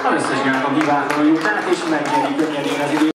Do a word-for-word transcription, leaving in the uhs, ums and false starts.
az összes Gába Vivágon jut át, és megnyeri könnyedén az idő.